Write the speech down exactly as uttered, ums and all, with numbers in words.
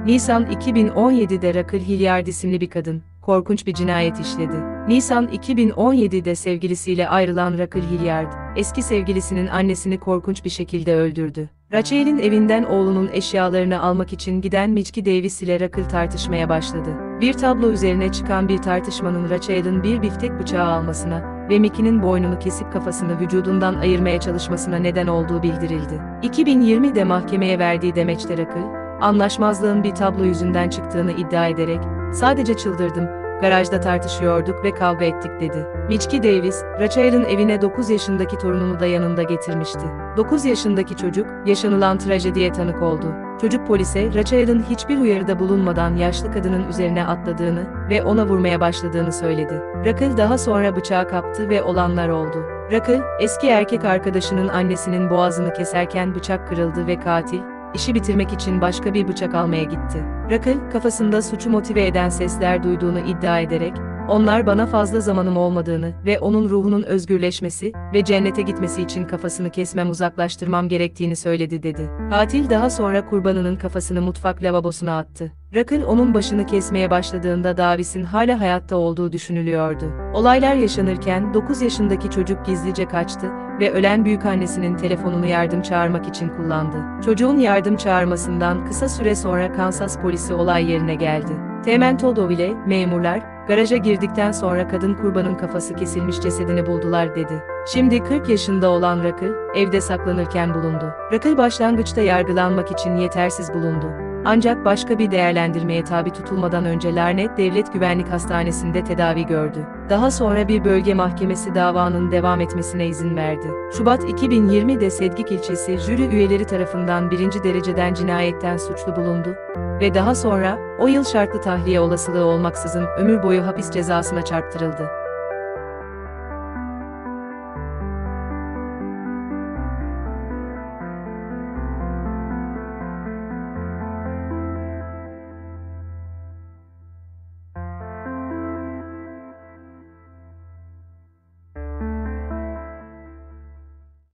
Nisan iki bin on yedi'de Raquel Hilliard isimli bir kadın, korkunç bir cinayet işledi. Nisan iki bin on yedi'de sevgilisiyle ayrılan Raquel Hilliard, eski sevgilisinin annesini korkunç bir şekilde öldürdü. Rachel'in evinden oğlunun eşyalarını almak için giden Michie Davis ile Raquel tartışmaya başladı. Bir tablo üzerine çıkan bir tartışmanın Rachel'in bir biftek bıçağı almasına ve Mickey'nin boynunu kesip kafasını vücudundan ayırmaya çalışmasına neden olduğu bildirildi. iki bin yirmi'de mahkemeye verdiği demeçte Raquel, anlaşmazlığın bir tablo yüzünden çıktığını iddia ederek, "Sadece çıldırdım, garajda tartışıyorduk ve kavga ettik" dedi. Michie Davis, Rachel'in evine dokuz yaşındaki torununu da yanında getirmişti. dokuz yaşındaki çocuk, yaşanılan trajediye tanık oldu. Çocuk polise, Rachel'in hiçbir uyarıda bulunmadan yaşlı kadının üzerine atladığını ve ona vurmaya başladığını söyledi. Raquel daha sonra bıçağı kaptı ve olanlar oldu. Raquel, eski erkek arkadaşının annesinin boğazını keserken bıçak kırıldı ve katil, İşi bitirmek için başka bir bıçak almaya gitti. Raquel, kafasında suçu motive eden sesler duyduğunu iddia ederek, "Onlar bana fazla zamanım olmadığını ve onun ruhunun özgürleşmesi ve cennete gitmesi için kafasını kesmem uzaklaştırmam gerektiğini söyledi" dedi. Katil daha sonra kurbanının kafasını mutfak lavabosuna attı. Raquel onun başını kesmeye başladığında Davis'in hala hayatta olduğu düşünülüyordu. Olaylar yaşanırken dokuz yaşındaki çocuk gizlice kaçtı ve ölen büyükannesinin telefonunu yardım çağırmak için kullandı. Çocuğun yardım çağırmasından kısa süre sonra Kansas polisi olay yerine geldi. Teğmen Todoville, memurlar, garaja girdikten sonra kadın kurbanın kafası kesilmiş cesedini buldular dedi. Şimdi kırk yaşında olan Raquel, evde saklanırken bulundu. Raquel başlangıçta yargılanmak için yetersiz bulundu. Ancak başka bir değerlendirmeye tabi tutulmadan önce Larned Devlet Güvenlik Hastanesi'nde tedavi gördü. Daha sonra bir bölge mahkemesi davanın devam etmesine izin verdi. Şubat iki bin yirmi'de Sedgwick ilçesi jüri üyeleri tarafından birinci dereceden cinayetten suçlu bulundu ve daha sonra o yıl şartlı tahliye olasılığı olmaksızın ömür boyu hapis cezasına çarptırıldı.